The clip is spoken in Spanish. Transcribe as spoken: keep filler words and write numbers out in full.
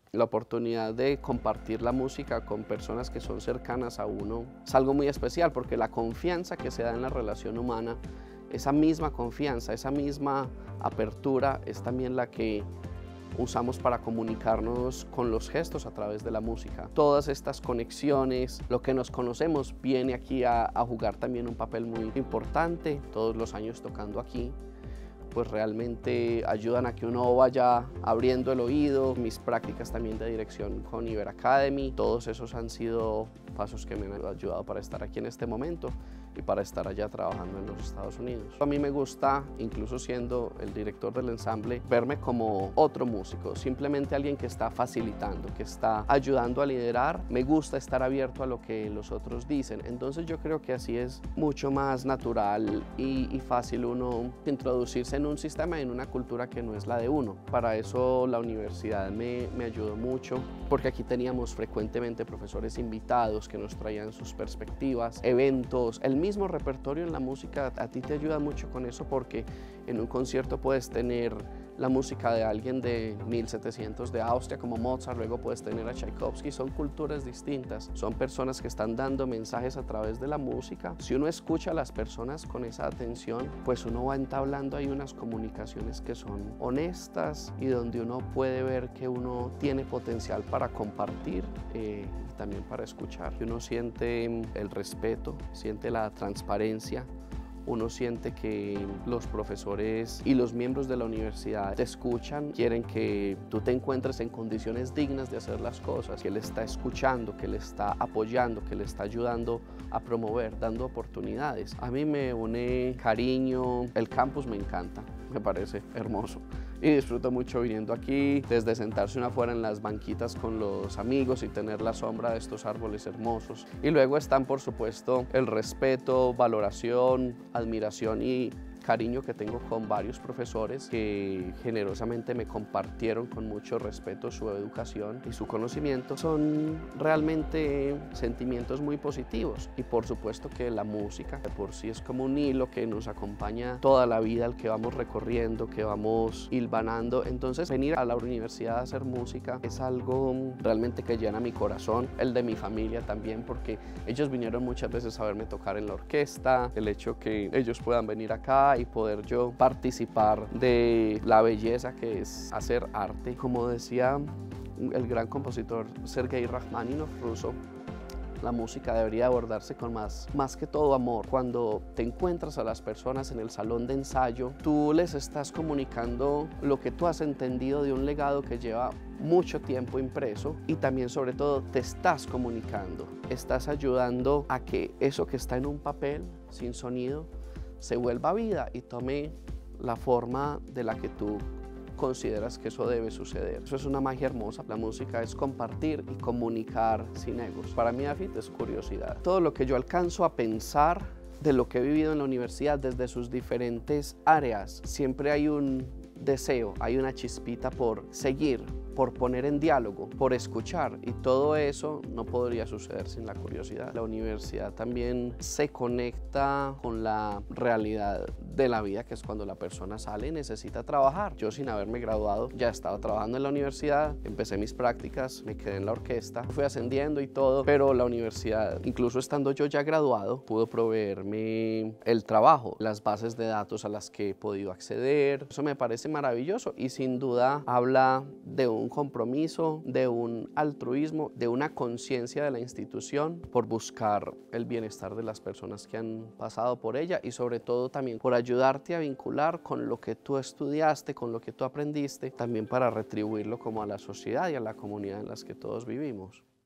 La oportunidad de compartir la música con personas que son cercanas a uno es algo muy especial, porque la confianza que se da en la relación humana, esa misma confianza, esa misma apertura es también la que usamos para comunicarnos con los gestos a través de la música. Todas estas conexiones, lo que nos conocemos, viene aquí a, a jugar también un papel muy importante. Todos los años tocando aquí, pues realmente ayudan a que uno vaya abriendo el oído. Mis prácticas también de dirección con Iber Academy, todos esos han sido pasos que me han ayudado para estar aquí en este momento y para estar allá trabajando en los Estados Unidos. A mí me gusta, incluso siendo el director del ensamble, verme como otro músico, simplemente alguien que está facilitando, que está ayudando a liderar. Me gusta estar abierto a lo que los otros dicen, entonces yo creo que así es mucho más natural y, y fácil uno introducirse en un sistema y en una cultura que no es la de uno. Para eso la universidad me, me ayudó mucho, porque aquí teníamos frecuentemente profesores invitados que nos traían sus perspectivas, eventos, el mismo repertorio en la música a ti te ayuda mucho con eso, porque en un concierto puedes tener la música de alguien de mil setecientos de Austria como Mozart, luego puedes tener a Tchaikovsky. Son culturas distintas, son personas que están dando mensajes a través de la música. Si uno escucha a las personas con esa atención, pues uno va entablando ahí unas comunicaciones que son honestas y donde uno puede ver que uno tiene potencial para compartir eh, y también para escuchar. Uno siente el respeto, siente la transparencia. Uno siente que los profesores y los miembros de la universidad te escuchan, quieren que tú te encuentres en condiciones dignas de hacer las cosas, que él está escuchando, que le está apoyando, que le está ayudando a promover, dando oportunidades. A mí me une cariño, el campus me encanta, me parece hermoso. Y disfruto mucho viniendo aquí, desde sentarse uno afuera en las banquitas con los amigos y tener la sombra de estos árboles hermosos. Y luego están, por supuesto, el respeto, valoración, admiración y cariño que tengo con varios profesores que generosamente me compartieron con mucho respeto su educación y su conocimiento. Son realmente sentimientos muy positivos, y por supuesto que la música de por sí es como un hilo que nos acompaña toda la vida, al que vamos recorriendo, que vamos hilvanando. Entonces venir a la universidad a hacer música es algo realmente que llena mi corazón, el de mi familia también, porque ellos vinieron muchas veces a verme tocar en la orquesta. El hecho que ellos puedan venir acá y poder yo participar de la belleza que es hacer arte. Como decía el gran compositor Sergei Rachmaninoff, ruso, la música debería abordarse con más, más que todo amor. Cuando te encuentras a las personas en el salón de ensayo, tú les estás comunicando lo que tú has entendido de un legado que lleva mucho tiempo impreso, y también sobre todo te estás comunicando, estás ayudando a que eso que está en un papel sin sonido se vuelva vida y tome la forma de la que tú consideras que eso debe suceder. Eso es una magia hermosa. La música es compartir y comunicar sin egos. Para mí, Afit, es curiosidad. Todo lo que yo alcanzo a pensar de lo que he vivido en la universidad desde sus diferentes áreas, siempre hay un deseo, hay una chispita por seguir, por poner en diálogo, por escuchar, y todo eso no podría suceder sin la curiosidad. La universidad también se conecta con la realidad de la vida, que es cuando la persona sale y necesita trabajar. Yo, sin haberme graduado, ya estaba trabajando en la universidad, empecé mis prácticas, me quedé en la orquesta, fui ascendiendo y todo, pero la universidad, incluso estando yo ya graduado, pudo proveerme el trabajo, las bases de datos a las que he podido acceder. Eso me parece maravilloso y sin duda habla de un compromiso, de un altruismo, de una conciencia de la institución por buscar el bienestar de las personas que han pasado por ella, y sobre todo también por ayudarte a vincular con lo que tú estudiaste, con lo que tú aprendiste, también para retribuirlo como a la sociedad y a la comunidad en las que todos vivimos.